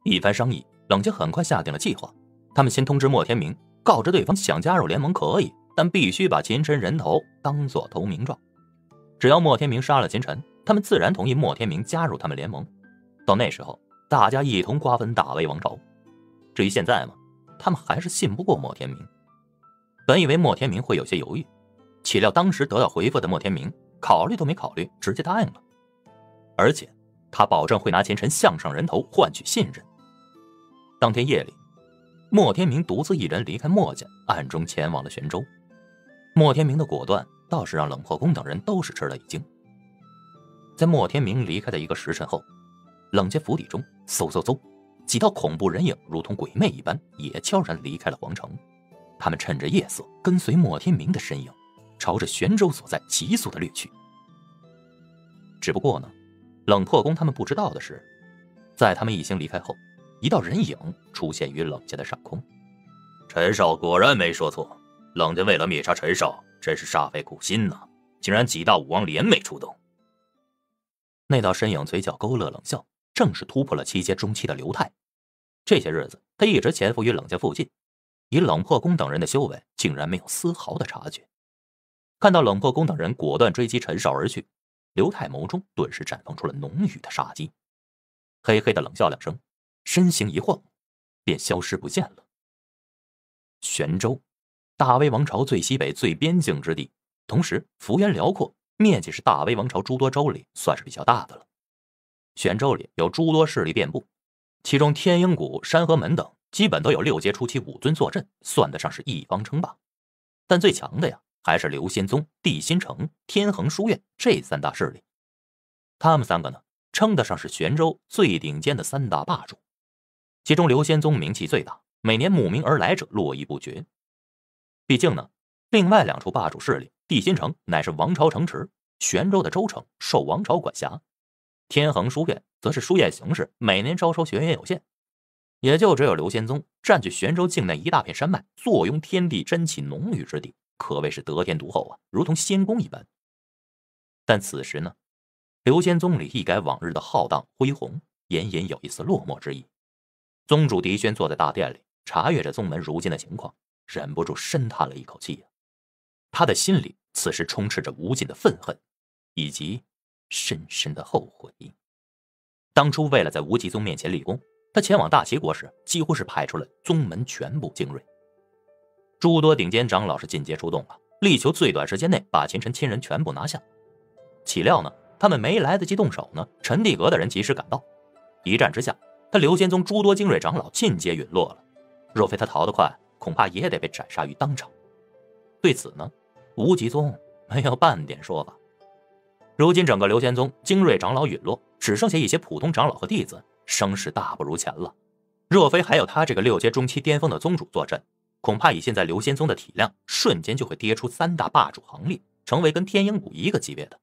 一番商议，冷家很快下定了计划。他们先通知莫天明，告知对方想加入联盟可以，但必须把秦晨人头当作投名状。只要莫天明杀了秦晨，他们自然同意莫天明加入他们联盟。到那时候，大家一同瓜分大魏王朝。至于现在嘛，他们还是信不过莫天明。本以为莫天明会有些犹豫，岂料当时得到回复的莫天明考虑都没考虑，直接答应了。而且他保证会拿秦晨项上人头换取信任。当天夜里，莫天明独自一人离开莫家，暗中前往了玄州。莫天明的果断倒是让冷破宫等人都是吃了一惊。在莫天明离开的一个时辰后，冷家府邸中嗖嗖嗖，几道恐怖人影如同鬼魅一般也悄然离开了皇城。他们趁着夜色跟随莫天明的身影，朝着玄州所在急速的掠去。只不过呢，冷破宫他们不知道的是，在他们一行离开后，一道人影出现于冷家的上空。 陈少果然没说错，冷家为了灭杀陈少，真是煞费苦心呐，竟然几大武王联袂出动。 那道身影嘴角勾勒冷笑，正是突破了7阶中期的刘泰。这些日子他一直潜伏于冷家附近，以冷破宫等人的修为，竟然没有丝毫的察觉。看到冷破宫等人果断追击陈少而去，刘泰眸中顿时绽放出了浓郁的杀机，嘿嘿的冷笑2声，身形一晃，便消失不见了。玄州，大魏王朝最西北最边境之地，同时幅员辽阔，面积是大魏王朝诸多州里算是比较大的了。玄州里有诸多势力遍布，其中天鹰谷、山河门等基本都有6阶初期武尊坐镇，算得上是一方称霸。但最强的呀，还是刘仙宗、帝辛城、天恒书院这3大势力。他们3个呢，称得上是玄州最顶尖的3大霸主。其中刘仙宗名气最大，每年慕名而来者络绎不绝。毕竟呢，另外2处霸主势力，帝辛城乃是王朝城池，玄州的州城受王朝管辖。天恒书院则是书院形式，每年招收学员有限，也就只有刘仙宗占据玄州境内一大片山脉，坐拥天地真气浓郁之地，可谓是得天独厚啊，如同仙宫一般。但此时呢，刘仙宗里一改往日的浩荡恢宏，隐隐有一丝落寞之意。宗主狄轩坐在大殿里，查阅着宗门如今的情况，忍不住深叹了一口气啊。他的心里此时充斥着无尽的愤恨，以及深深的后悔。当初为了在无极宗面前立功，他前往大齐国时，几乎是派出了宗门全部精锐。诸多顶尖长老是进阶出动了，力求最短时间内把秦晨亲人全部拿下。岂料呢，他们没来得及动手呢，陈帝阁的人及时赶到，一战之下，他刘仙宗诸多精锐长老尽皆陨落了。若非他逃得快，恐怕也得被斩杀于当场。对此呢，无极宗没有半点说法。如今整个刘仙宗精锐长老陨落，只剩下一些普通长老和弟子，声势大不如前了。若非还有他这个6阶中期巅峰的宗主坐镇，恐怕以现在刘仙宗的体量，瞬间就会跌出3大霸主行列，成为跟天鹰谷一个级别的。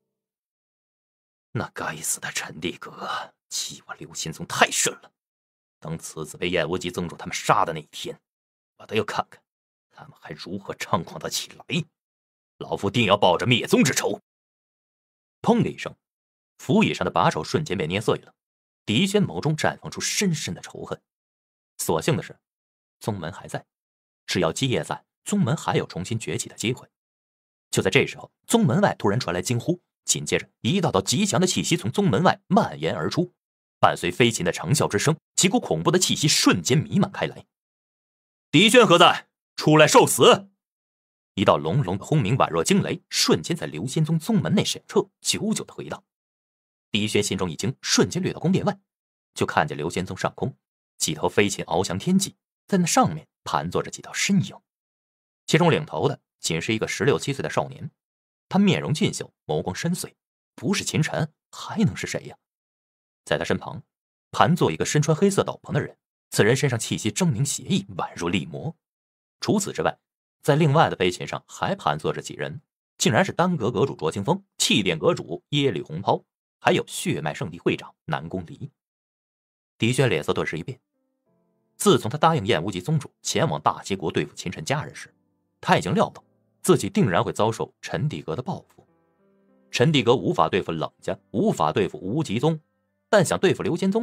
那该死的陈帝阁欺我刘仙宗太甚了，等此子被燕无极宗主他们杀的那一天，我都要看看他们还如何猖狂得起来。老夫定要报着灭宗之仇。砰的一声，府椅上的把手瞬间被捏碎了，狄轩眸中绽放出深深的仇恨。所幸的是，宗门还在，只要基业在，宗门还有重新崛起的机会。就在这时候，宗门外突然传来惊呼，紧接着一道道极强的气息从宗门外蔓延而出，伴随飞禽的长啸之声，几股恐怖的气息瞬间弥漫开来。狄轩何在？出来受死！一道隆隆的轰鸣宛若惊雷，瞬间在刘仙宗宗门内响彻，久久的回荡。狄轩心中一惊，瞬间掠到宫殿外，就看见刘仙宗上空几头飞禽翱翔天际，在那上面盘坐着几道身影，其中领头的仅是一个16、17岁的少年，他面容俊秀，眸光深邃，不是秦晨还能是谁呀？在他身旁盘坐一个身穿黑色斗篷的人，此人身上气息狰狞邪异，宛若厉魔。除此之外，在另外的飞禽上还盘坐着几人，竟然是丹阁阁主卓清风、气殿阁主耶律洪涛，还有血脉圣地会长南宫离。狄轩脸色顿时一变。自从他答应燕无极宗主前往大齐国对付秦晨家人时，他已经料到自己定然会遭受陈帝阁的报复。陈帝阁无法对付冷家，无法对付无极宗，但想对付刘仙宗呢，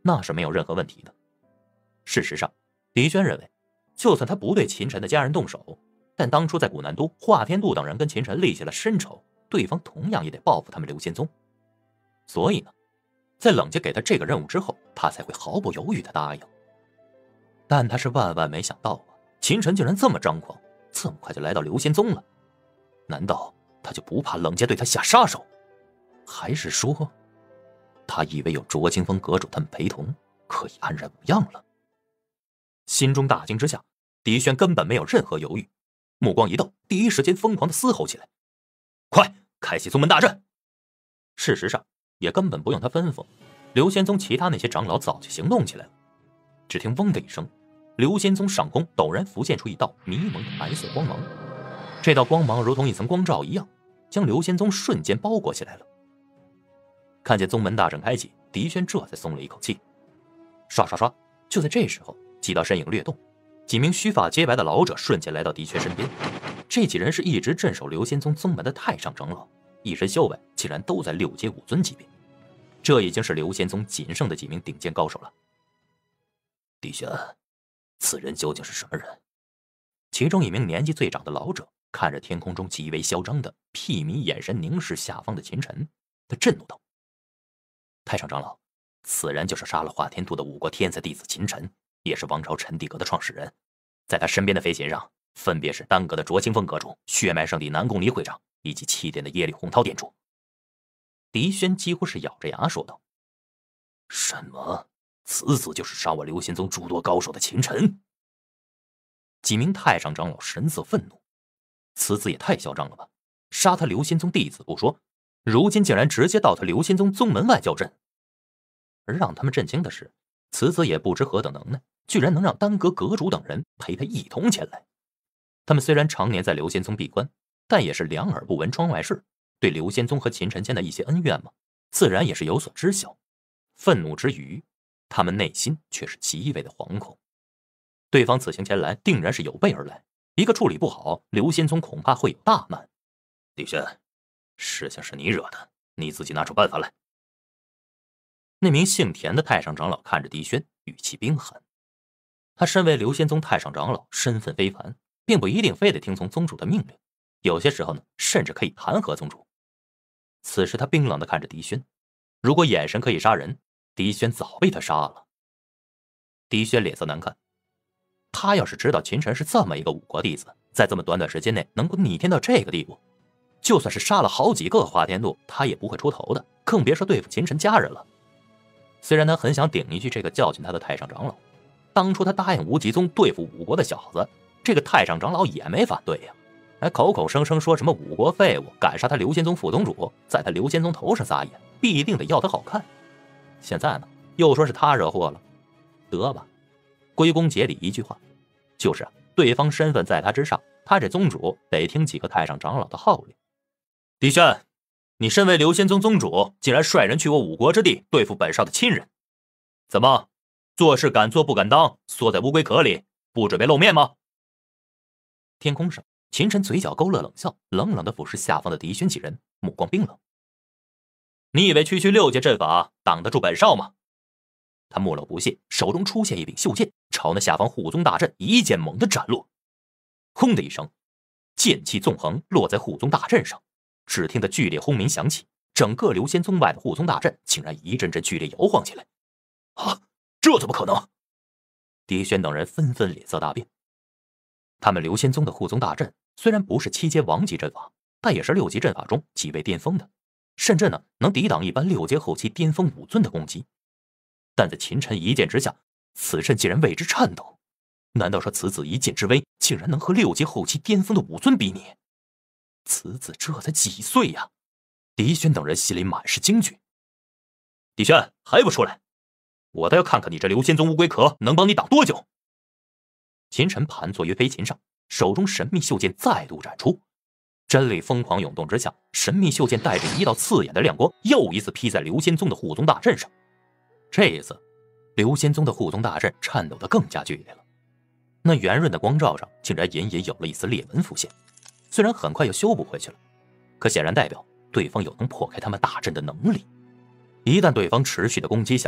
那是没有任何问题的。事实上，狄轩认为，就算他不对秦晨的家人动手，但当初在古南都，华天度等人跟秦晨立下了深仇，对方同样也得报复他们刘仙宗。所以呢，在冷家给他这个任务之后，他才会毫不犹豫地答应。但他是万万没想到啊，秦晨竟然这么张狂，这么快就来到刘仙宗了。难道他就不怕冷家对他下杀手？还是说，他以为有卓清风阁主他们陪同，可以安然无恙了？心中大惊之下，狄轩根本没有任何犹豫，目光一动，第一时间疯狂地嘶吼起来：“快，开启宗门大阵！”事实上，也根本不用他吩咐，刘仙宗其他那些长老早就行动起来了。只听嗡的一声，刘仙宗上空陡然浮现出一道迷蒙的白色光芒，这道光芒如同一层光罩一样，将刘仙宗瞬间包裹起来了。看见宗门大阵开启，狄轩这才松了一口气。刷刷刷，就在这时候，几道身影掠动，几名须发皆白的老者瞬间来到狄轩身边。这几人是一直镇守刘仙宗宗门的太上长老，一身修为竟然都在6阶武尊级别，这已经是刘仙宗仅剩的几名顶尖高手了。 狄轩，此人究竟是什么人？ 其中一名年纪最长的老者看着天空中极为嚣张的睥睨眼神凝视下方的秦晨，他震怒道：“太上长老，此人就是杀了华天度的5国天才弟子秦晨，也是王朝陈帝阁的创始人。在他身边的飞禽上，分别是丹阁的卓清风阁主、血脉圣地南宫离会长以及气殿的耶律洪涛殿主。”狄轩几乎是咬着牙说道：“ 什么？此子就是杀我刘仙宗诸多高手的秦晨？” 几名太上长老神色愤怒，此子也太嚣张了吧！杀他刘仙宗弟子不说，如今竟然直接到他刘仙宗宗门外叫阵。而让他们震惊的是，此子也不知何等能耐，居然能让丹阁阁主等人陪他一同前来。他们虽然常年在刘仙宗闭关，但也是两耳不闻窗外事，对刘仙宗和秦晨间的一些恩怨嘛，自然也是有所知晓。愤怒之余，他们内心却是极为的惶恐。对方此行前来，定然是有备而来，一个处理不好，刘仙宗恐怕会有大难。 狄轩，事情是你惹的，你自己拿出办法来。 那名姓田的太上长老看着狄轩，语气冰寒。他身为刘仙宗太上长老，身份非凡，并不一定非得听从宗主的命令，有些时候呢，甚至可以弹劾宗主。此时他冰冷地看着狄轩，如果眼神可以杀人，狄轩早被他杀了。狄轩脸色难看，他要是知道秦晨是这么一个5国弟子，在这么短时间内能够逆天到这个地步，就算是杀了好几个华天度，他也不会出头的，更别说对付秦晨家人了。虽然他很想顶一句这个教训他的太上长老，当初他答应无极宗对付5国的小子，这个太上长老也没反对呀，还口口声声说什么5国废物敢杀他刘仙宗副宗主，在他刘仙宗头上撒野，必定得要他好看。现在呢，又说是他惹祸了，得吧，归功竭理一句话，就是对方身份在他之上，他这宗主得听几个太上长老的号令。狄轩，你身为刘仙宗宗主，竟然率人去我5国之地对付本少的亲人，怎么做事敢做不敢当，缩在乌龟壳里，不准备露面吗？天空上，秦晨嘴角勾勒冷笑，冷冷地俯视下方的狄轩几人，目光冰冷。你以为区区6阶阵法挡得住本少吗？他木冷不屑，手中出现一柄袖剑，朝那下方护宗大阵一剑猛地斩落。轰的一声，剑气纵横，落在护宗大阵上。只听得剧烈轰鸣响起，整个刘仙宗外的护宗大阵竟然一阵阵剧烈摇晃起来。 啊，这怎么可能？ 狄轩等人纷纷脸色大变。他们刘仙宗的护宗大阵虽然不是7阶王级阵法，但也是6级阵法中极为巅峰的，甚至呢能抵挡一般6阶后期巅峰武尊的攻击。但在秦晨一剑之下，此阵竟然为之颤抖。难道说此子一剑之威，竟然能和6阶后期巅峰的武尊比拟？此子这才几岁呀？狄轩等人心里满是惊惧。狄轩，还不出来？我倒要看看你这刘仙宗乌龟壳能帮你挡多久。秦晨盘坐于飞禽上，手中神秘袖剑再度展出，真力疯狂涌动之下，神秘袖剑带着一道刺眼的亮光，又一次劈在刘仙宗的护宗大阵上。这一次，刘仙宗的护宗大阵颤抖得更加剧烈了。那圆润的光照上，竟然隐隐有了一丝裂纹浮现。虽然很快又修补回去了，可显然代表对方有能破开他们大阵的能力。一旦对方持续的攻击下来，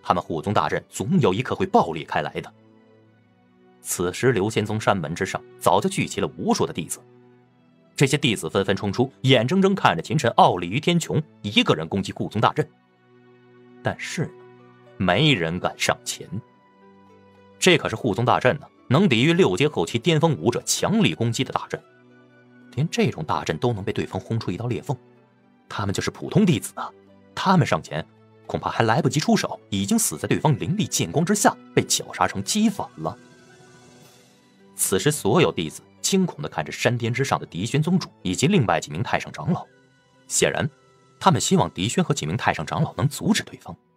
他们护宗大阵总有一刻会爆裂开来的。此时刘仙宗山门之上早就聚集了无数的弟子，这些弟子纷纷冲出，眼睁睁看着秦晨傲立于天穹，一个人攻击护宗大阵。但是没人敢上前。这可是护宗大阵呢，能抵御6阶后期巅峰武者强力攻击的大阵。连这种大阵都能被对方轰出一道裂缝，他们就是普通弟子啊！他们上前恐怕还来不及出手，已经死在对方凌厉剑光之下，被绞杀成齑粉了。此时所有弟子惊恐地看着山巅之上的狄宣宗主以及另外几名太上长老，显然他们希望狄宣和几名太上长老能阻止对方。